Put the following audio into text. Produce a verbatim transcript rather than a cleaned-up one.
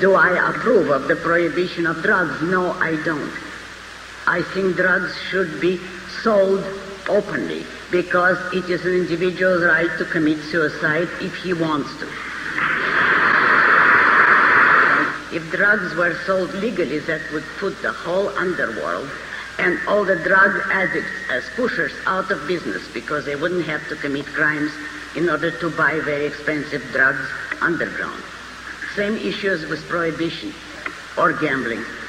Do I approve of the prohibition of drugs? No, I don't. I think drugs should be sold openly because it is an individual's right to commit suicide if he wants to. If drugs were sold legally, that would put the whole underworld and all the drug addicts as pushers out of business because they wouldn't have to commit crimes in order to buy very expensive drugs underground. Same issues with prohibition or gambling.